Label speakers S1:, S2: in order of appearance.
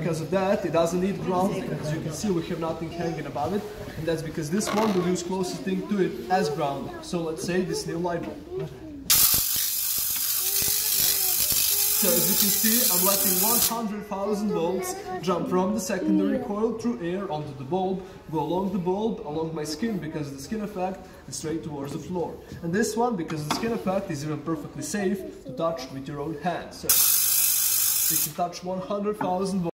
S1: because of that, it doesn't need grounding. As you can see, we have nothing hanging above it, and that's because this one will use closest thing to it as grounding. So let's say this new light bulb. So as you can see, I'm letting 100,000 volts jump from the secondary coil through air onto the bulb, go along the bulb, along my skin, because of the skin effect, and straight towards the floor. And this one, because of the skin effect, is even perfectly safe to touch with your own hands. So you can touch 100,000 volts.